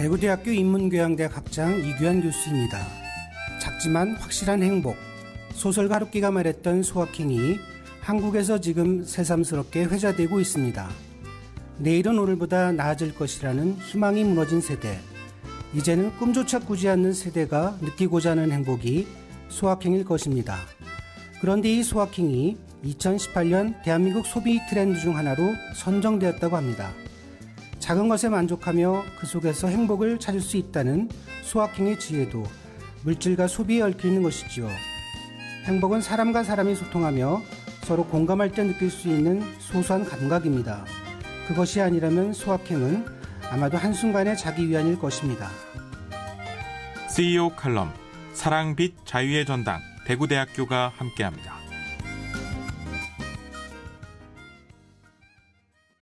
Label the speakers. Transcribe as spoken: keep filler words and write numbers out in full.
Speaker 1: 대구대학교 인문교양대학 학장 이규환 교수입니다. 작지만 확실한 행복, 소설가 하루키가 말했던 소확행이 한국에서 지금 새삼스럽게 회자되고 있습니다. 내일은 오늘보다 나아질 것이라는 희망이 무너진 세대, 이제는 꿈조차 꾸지 않는 세대가 느끼고자 하는 행복이 소확행일 것입니다. 그런데 이 소확행이 이천십팔 년 대한민국 소비 트렌드 중 하나로 선정되었다고 합니다. 작은 것에 만족하며 그 속에서 행복을 찾을 수 있다는 소확행의 지혜도 물질과 소비에 얽혀 있는 것이지요. 행복은 사람과 사람이 소통하며 서로 공감할 때 느낄 수 있는 소소한 감각입니다. 그것이 아니라면 소확행은 아마도 한순간의 자기 위안일 것입니다.
Speaker 2: 씨이오 칼럼, 사랑, 빛, 자유의 전당, 대구대학교가 함께합니다.